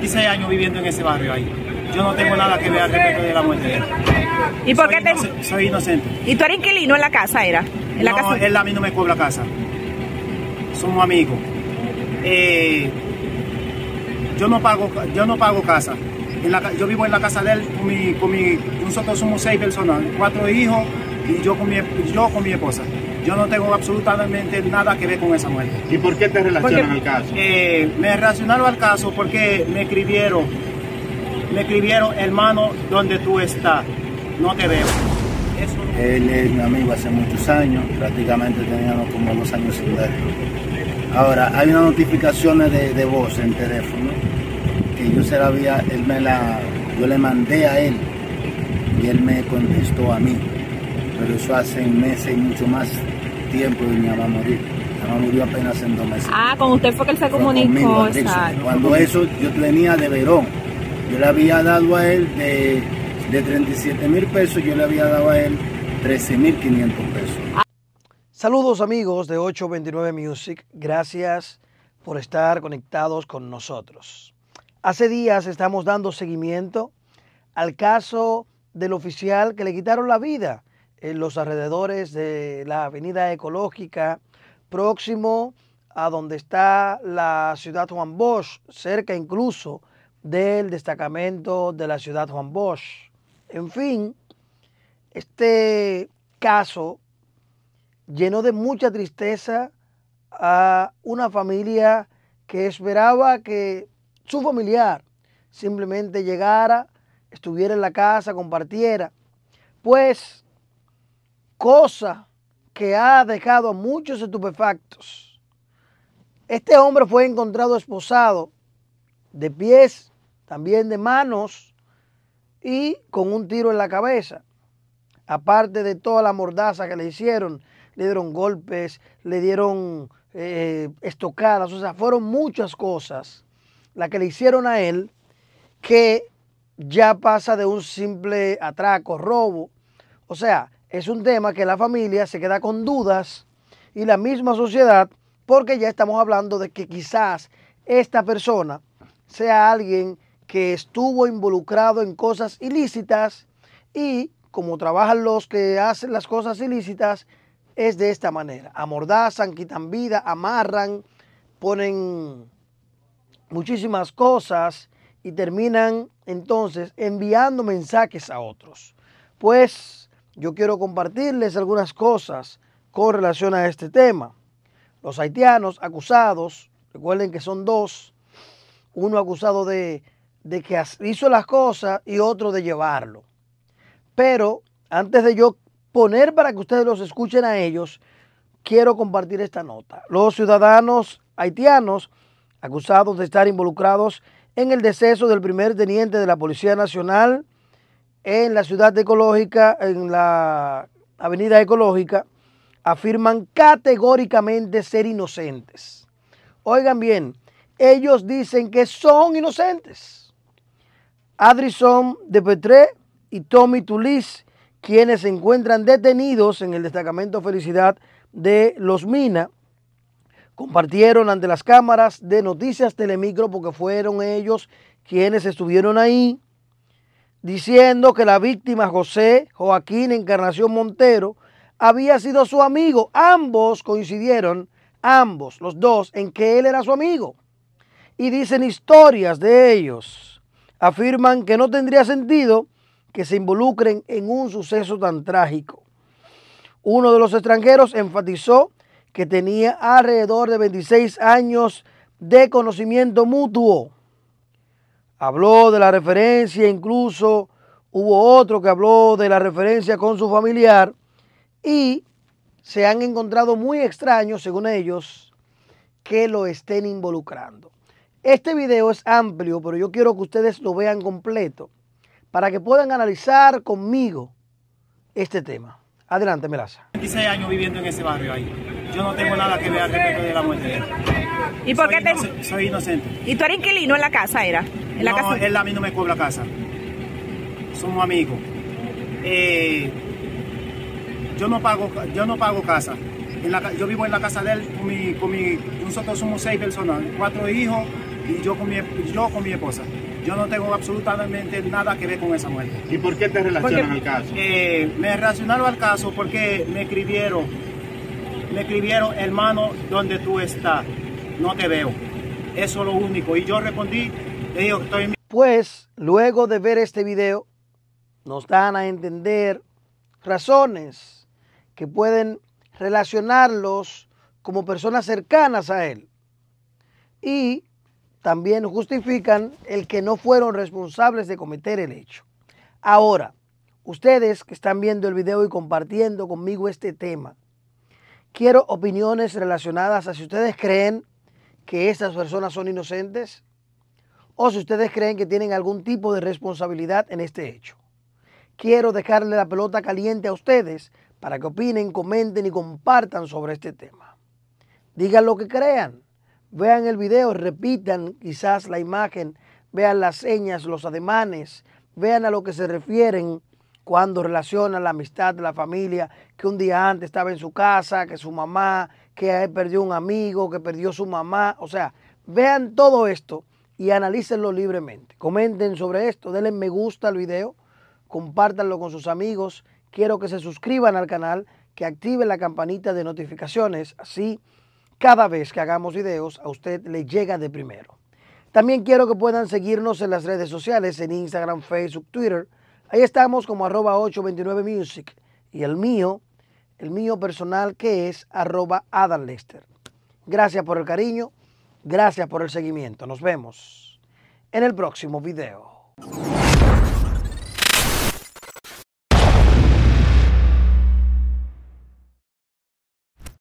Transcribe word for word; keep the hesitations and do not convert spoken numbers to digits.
veintiséis años viviendo en ese barrio ahí. Yo no tengo nada que ver al respecto de la muerte de él. ¿Y por soy qué te...? Inocente, soy inocente. ¿Y tú eres inquilino en la casa, era? ¿En la no, casa? él a mí no me cobra casa. Somos amigos. Eh, yo no pago, yo no pago casa. En la, yo vivo en la casa de él con mi, con mi, nosotros somos seis personas, cuatro hijos y yo con mi, yo con mi esposa. Yo no tengo absolutamente nada que ver con esa muerte. ¿Y por qué te relacionan al caso? Eh, me relacionaron al caso porque me escribieron, me escribieron, hermano, ¿dónde tú estás? No te veo. Eso. Él es mi amigo hace muchos años, prácticamente teníamos como dos años sin verlo. Ahora, hay unas notificaciones de, de voz en teléfono que yo se la había, él me la, yo le mandé a él y él me contestó a mí. Pero eso hace meses y mucho más tiempo y mi mamá murió. Mi mamá murió apenas en dos meses. Ah, con usted fue que él se comunicó. Exacto. Cuando eso yo venía de Verón, yo le había dado a él de, de treinta y siete mil pesos, yo le había dado a él trece mil quinientos pesos. Saludos amigos de ocho veintinueve Music, gracias por estar conectados con nosotros. Hace días estamos dando seguimiento al caso del oficial que le quitaron la vida en los alrededores de la avenida Ecológica, próximo a donde está la ciudad Juan Bosch, cerca incluso del destacamento de la ciudad Juan Bosch. En fin, este caso llenó de mucha tristeza a una familia que esperaba que su familiar simplemente llegara, estuviera en la casa, compartiera, pues cosa que ha dejado a muchos estupefactos. Este hombre fue encontrado esposado de pies, también de manos y con un tiro en la cabeza. Aparte de toda la mordaza que le hicieron, le dieron golpes, le dieron eh, estocadas, o sea, fueron muchas cosas las que le hicieron a él que ya pasa de un simple atraco, robo. O sea, es un tema que la familia se queda con dudas y la misma sociedad, porque ya estamos hablando de que quizás esta persona sea alguien que estuvo involucrado en cosas ilícitas y como trabajan los que hacen las cosas ilícitas, es de esta manera. Amordazan, quitan vida, amarran, ponen muchísimas cosas y terminan entonces enviando mensajes a otros. Pues yo quiero compartirles algunas cosas con relación a este tema. Los haitianos acusados, recuerden que son dos, uno acusado de, de que hizo las cosas y otro de llevarlo. Pero antes de yo poner para que ustedes los escuchen a ellos, quiero compartir esta nota. Los ciudadanos haitianos acusados de estar involucrados en el deceso del primer teniente de la Policía Nacional en la ciudad ecológica, en la avenida Ecológica, afirman categóricamente ser inocentes. Oigan bien, ellos dicen que son inocentes. Adrison de Petré y Tommy Tulis, quienes se encuentran detenidos en el destacamento Felicidad de Los Minas, compartieron ante las cámaras de Noticias Telemicro, porque fueron ellos quienes estuvieron ahí, diciendo que la víctima José Joaquín Encarnación Montero había sido su amigo. Ambos coincidieron, ambos, los dos, en que él era su amigo. Y dicen historias de ellos. Afirman que no tendría sentido que se involucren en un suceso tan trágico. Uno de los extranjeros enfatizó que tenía alrededor de veintiséis años de conocimiento mutuo. Habló de la referencia, incluso hubo otro que habló de la referencia con su familiar y se han encontrado muy extraños, según ellos, que lo estén involucrando. Este video es amplio, pero yo quiero que ustedes lo vean completo para que puedan analizar conmigo este tema. Adelante, Melaza. veintiséis años viviendo en ese barrio ahí. Yo no tengo nada que ver al respecto de la muerte de él. ¿Y por soy qué te...? Inocente, soy inocente. ¿Y tú eres inquilino en la casa, era? ¿En la no, casa? él a mí no me cobra casa. Somos amigos. Eh, yo no pago, yo no pago casa. En la, yo vivo en la casa de él con mi, con mi, nosotros somos seis personas, cuatro hijos y yo con mi, yo con mi esposa. Yo no tengo absolutamente nada que ver con esa muerte. ¿Y por qué te relacionan Porque, al caso? Eh, me relacionaron al caso porque me escribieron, me escribieron, hermano, ¿dónde tú estás? No te veo. Eso es lo único. Y yo respondí, le digo, estoy en mi... Pues, luego de ver este video, nos dan a entender razones que pueden relacionarlos como personas cercanas a él. Y también justifican el que no fueron responsables de cometer el hecho. Ahora, ustedes que están viendo el video y compartiendo conmigo este tema, quiero opiniones relacionadas a si ustedes creen que estas personas son inocentes o si ustedes creen que tienen algún tipo de responsabilidad en este hecho. Quiero dejarle la pelota caliente a ustedes para que opinen, comenten y compartan sobre este tema. Digan lo que crean. Vean el video, repitan quizás la imagen, vean las señas, los ademanes, vean a lo que se refieren cuando relacionan la amistad de la familia, que un día antes estaba en su casa, que su mamá, que perdió un amigo, que perdió su mamá. O sea, vean todo esto y analícenlo libremente. Comenten sobre esto, denle me gusta al video, compártanlo con sus amigos. Quiero que se suscriban al canal, que activen la campanita de notificaciones, así cada vez que hagamos videos a usted le llega de primero. También quiero que puedan seguirnos en las redes sociales, en Instagram, Facebook, Twitter. Ahí estamos como arroba ocho veintinueve music. Y el mío, el mío personal que es arroba Adam Lester. Gracias por el cariño, gracias por el seguimiento. Nos vemos en el próximo video.